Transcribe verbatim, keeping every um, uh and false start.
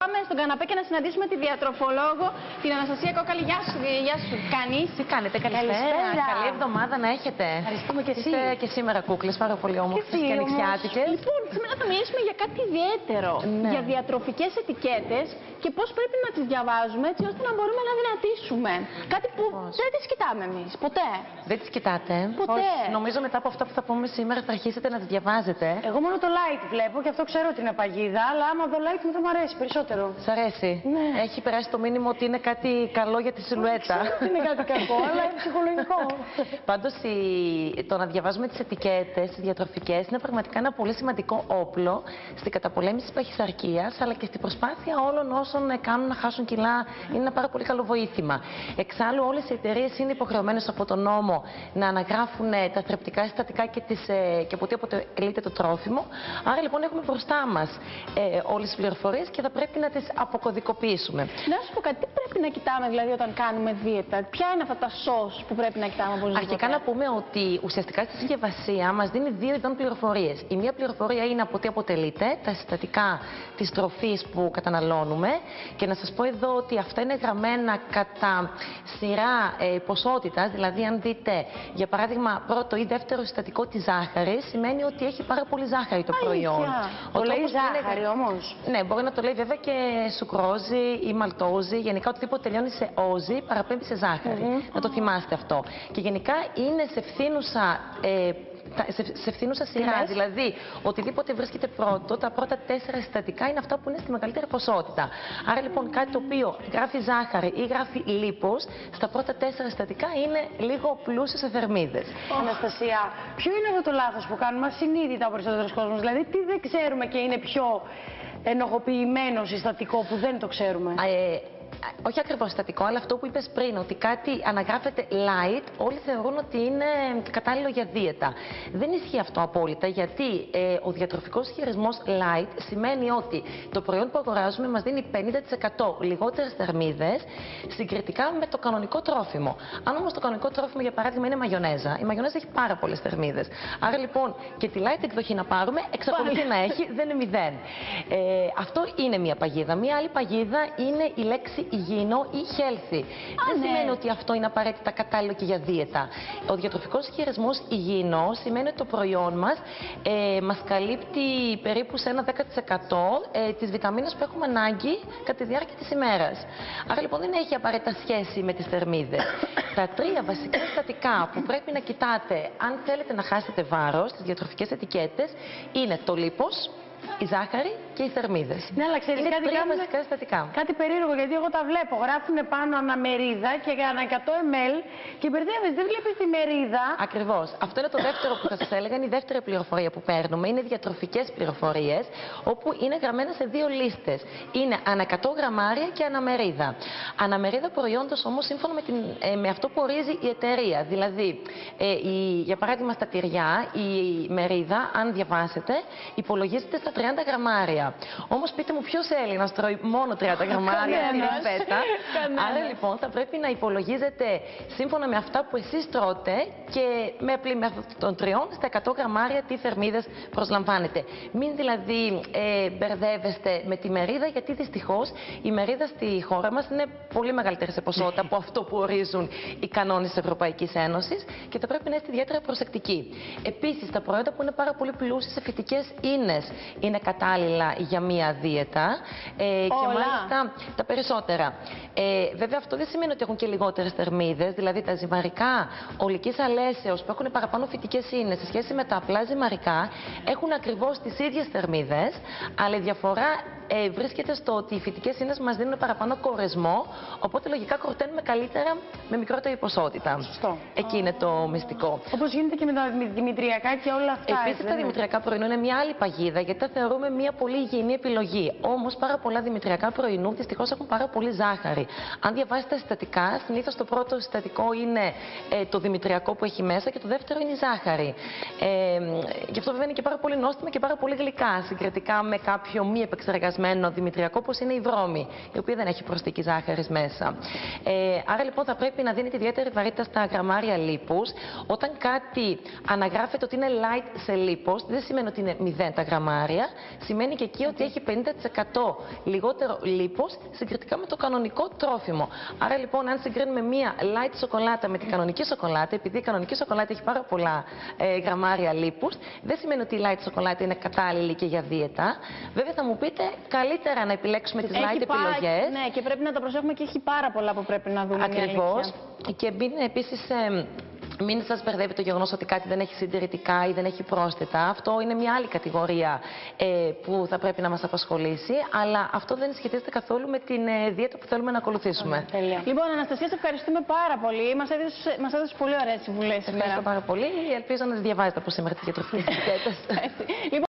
Πάμε στον καναπέ και να συναντήσουμε τη διατροφολόγο, την Αναστασία Κόκαλη. Γεια σου, γεια σου. Κάνεις? Τι κάνετε, καλησπέρα. Καλή εβδομάδα να έχετε. Ευχαριστούμε και εσύ. Είστε και σήμερα κούκλες, πάρα πολύ όμορφες και ανοιξιάτικες. Λοιπόν, σήμερα θα μιλήσουμε για κάτι ιδιαίτερο. Ναι. Για διατροφικές ετικέτες και πώς πρέπει να τις διαβάζουμε έτσι ώστε να μπορούμε να δυνατήσουμε. Κάτι που πώς? Δεν τις κοιτάμε εμείς, ποτέ. Δεν τις κοιτάτε? Ποτέ. Όχι. Νομίζω μετά από αυτά που θα πούμε σήμερα θα αρχίσετε να τις διαβάζετε. Εγώ μόνο το light βλέπω και αυτό ξέρω ότι είναι παγίδα, αλλά άμα δω light μου θα μου αρέσει περισσότερο. Σ' αρέσει? Ναι. Έχει περάσει το μήνυμα ότι είναι κάτι καλό για τη σιλουέτα. Δεν είναι κάτι κακό, αλλά είναι ψυχολογικό. Πάντως η... το να διαβάζουμε τις ετικέτες, τις διατροφικές, είναι πραγματικά ένα πολύ σημαντικό όπλο στην καταπολέμηση της παχυσαρκίας, αλλά και στην προσπάθεια όλων όσων κάνουν να χάσουν κιλά. Είναι ένα πάρα πολύ καλό βοήθημα. Εξάλλου, όλες οι εταιρείες είναι υποχρεωμένες από τον νόμο να αναγράφουν τα θρεπτικά συστατικά και, τις, και από τι αποτελείται το τρόφιμο. Άρα λοιπόν έχουμε μπροστά μας ε, όλες τις πληροφορίες και θα πρέπει να τις αποκωδικοποιήσουμε. Να σου πω κάτι, τι πρέπει να κοιτάμε δηλαδή όταν κάνουμε δίαιτα, ποια είναι αυτά τα σως που πρέπει να κοιτάμε οπωσδήποτε? Αρχικά να πούμε ότι ουσιαστικά στη συσκευασία μας δίνει δύο ειδών πληροφορίες. Η μία πληροφορία είναι από τι αποτελείται, τα συστατικά της τροφής που καταναλώνουμε, και να σας πω εδώ ότι αυτά είναι γραμμένα κατά σειρά ε, ποσότητας, δηλαδή αν δείτε για παράδειγμα πρώτο ή δεύτερο συστατικό της ζάχαρης, σημαίνει ότι έχει πάρα πολύ ζάχαρη το προϊόν. Το λέει ζάχαρη είναι... όμως. Ναι, μπορεί να το λέει βέβαια και σουκρόζη ή μαλτόζη. Γενικά οτιδήποτε τελειώνει σε όζη παραπέμπει σε ζάχαρη. Mm-hmm. Να το θυμάστε αυτό. Και γενικά είναι σε ευθύνουσα, ε, σε, σε ευθύνουσα σειρά. Λες? Δηλαδή, οτιδήποτε βρίσκεται πρώτο, τα πρώτα τέσσερα συστατικά είναι αυτά που είναι στη μεγαλύτερη ποσότητα. Άρα λοιπόν κάτι το οποίο γράφει ζάχαρη ή γράφει λίπος, στα πρώτα τέσσερα συστατικά είναι λίγο πλούσιο σε θερμίδες. Oh. Αναστασία, ποιο είναι αυτό το λάθος που κάνουμε ασυνείδητα ο περισσότερος κόσμος? Δηλαδή, τι δεν ξέρουμε και είναι πιο ενοχοποιημένο συστατικό που δεν το ξέρουμε? Ε, όχι ακριβώς συστατικό, αλλά αυτό που είπες πριν, ότι κάτι αναγράφεται light, όλοι θεωρούν ότι είναι κατάλληλο για δίαιτα. Δεν ισχύει αυτό απόλυτα, γιατί ε, ο διατροφικός χειρισμός light σημαίνει ότι το προϊόν που αγοράζουμε μας δίνει πενήντα τοις εκατό λιγότερες θερμίδες συγκριτικά με το κανονικό τρόφιμο. Αν όμως το κανονικό τρόφιμο, για παράδειγμα, είναι μαγιονέζα, η μαγιονέζα έχει πάρα πολλές θερμίδες. Άρα λοιπόν και τη light εκδοχή να πάρουμε, εξακολουθεί να έχει, δεν είναι μηδέν. Ε, αυτό είναι μία παγίδα. Μία άλλη παγίδα είναι η λέξη υγιεινό ή healthy. Α, δεν ναι. σημαίνει ότι αυτό είναι απαραίτητα κατάλληλο και για δίαιτα. Ο διατροφικός χειρισμός υγιεινό σημαίνει ότι το προϊόν μας ε, μας καλύπτει περίπου σε ένα δέκα τοις εκατό ε, τις βιταμίνες που έχουμε ανάγκη κατά τη διάρκεια της ημέρας. Άρα λοιπόν δεν έχει απαραίτητα σχέση με τις θερμίδες. Τα τρία βασικά συστατικά που πρέπει να κοιτάτε αν θέλετε να χάσετε βάρος στις διατροφικές ετικέτες είναι το λίπος, η ζάχαρη και οι θερμίδες. Ναι, αλλά ξέρεις, είναι κάτι τρία κάνουμε... βασικά συστατικά. Κάτι περίεργο, γιατί εγώ τα βλέπω. Γράφουν πάνω αναμερίδα και ανά εκατό μιλιλίτρα και μπερδεύεσαι, δεν βλέπεις τη μερίδα. Ακριβώς. Αυτό είναι το δεύτερο που θα σας έλεγα, είναι η δεύτερη πληροφορία που παίρνουμε. Είναι διατροφικές πληροφορίες, όπου είναι γραμμένα σε δύο λίστες. Είναι ανά εκατό γραμμάρια και αναμερίδα. Αναμερίδα προϊόντος όμως σύμφωνα με, την, ε, με αυτό που ορίζει η εταιρεία. Δηλαδή, ε, η, για παράδειγμα στα τυριά, η μερίδα, αν διαβάσετε, υπολογίζεται στα τριάντα γραμμάρια. Όμως πείτε μου, ποιος Έλληνας τρώει μόνο τριάντα γραμμάρια στην φέτα? Άρα λοιπόν θα πρέπει να υπολογίζετε σύμφωνα με αυτά που εσείς τρώτε και με απλή μέθοδο των τριών στα εκατό γραμμάρια τι θερμίδες προσλαμβάνετε. Μην δηλαδή ε, μπερδεύεστε με τη μερίδα, γιατί δυστυχώς η μερίδα στη χώρα μας είναι πολύ μεγαλύτερη σε ποσότητα από αυτό που ορίζουν οι κανόνες της Ευρωπαϊκής Ένωσης και θα πρέπει να είστε ιδιαίτερα προσεκτικοί. Επίσης, τα προϊόντα που είναι πάρα πολύ πλούσια σε φυτικές ίνες είναι κατάλληλα για μία δίαιτα ε, και μάλιστα τα περισσότερα. Ε, βέβαια αυτό δεν σημαίνει ότι έχουν και λιγότερες θερμίδες, δηλαδή τα ζυμαρικά ολικής αλέσεως που έχουν παραπάνω φυτικές ίνες σε σχέση με τα απλά ζυμαρικά έχουν ακριβώς τις ίδιες θερμίδες, αλλά η διαφορά ε, βρίσκεται στο ότι οι φυτικές ίνες μας δίνουν παραπάνω κορεσμό, οπότε λογικά κορταίνουμε καλύτερα με μικρότερη ποσότητα. Σωστό. Εκεί είναι το μυστικό. Όπως γίνεται και με τα δημητριακά και όλα αυτά. Επίσης, τα δημητριακά πρωινού είναι μια άλλη παγίδα, γιατί τα θεωρούμε μια πολύ υγιεινή επιλογή. Όμως, πάρα πολλά δημητριακά πρωινού δυστυχώς έχουν πάρα πολύ ζάχαρη. Αν διαβάσετε τα συστατικά, συνήθως το πρώτο συστατικό είναι ε, το δημητριακό που έχει μέσα και το δεύτερο είναι η ζάχαρη. Ε, γι' αυτό βέβαια είναι και πάρα πολύ νόστιμα και πάρα πολύ γλυκά συγκριτικά με κάποιο μη επεξεργασμένο ψεκασμένο δημητριακό, όπως είναι η βρώμη, η οποία δεν έχει προσθήκη ζάχαρης μέσα. Ε, άρα λοιπόν θα πρέπει να δίνετε ιδιαίτερη βαρύτητα στα γραμμάρια λίπους. Όταν κάτι αναγράφεται ότι είναι light σε λίπος, δεν σημαίνει ότι είναι μηδέν τα γραμμάρια. Σημαίνει και εκεί ότι έχει πενήντα τοις εκατό λιγότερο λίπος συγκριτικά με το κανονικό τρόφιμο. Άρα λοιπόν, αν συγκρίνουμε μία light σοκολάτα με την κανονική σοκολάτα, επειδή η κανονική σοκολάτα έχει πάρα πολλά ε, γραμμάρια λίπους, δεν σημαίνει ότι η light σοκολάτα είναι κατάλληλη και για δίαιτα. Βέβαια, θα μου πείτε καλύτερα να επιλέξουμε τις light επιλογές. Ναι, και πρέπει να τα προσέχουμε και έχει πάρα πολλά που πρέπει να δούμε. Ακριβώς. Και μην επίσης. Ε, Μην σας μπερδεύει το γεγονός ότι κάτι δεν έχει συντηρητικά ή δεν έχει πρόσθετα. Αυτό είναι μια άλλη κατηγορία ε, που θα πρέπει να μας απασχολήσει, αλλά αυτό δεν σχετίζεται καθόλου με την ε, δίαιτα που θέλουμε να ακολουθήσουμε. Τέλεια. Λοιπόν, Αναστασία, σε ευχαριστούμε πάρα πολύ. Μας έδωσες, μας έδωσες πολύ ωραίες συμβουλές σήμερα. Ευχαριστώ πάρα πολύ. Ελπίζω να τις διαβάζετε από σήμερα τις διατροφικές διαιτές.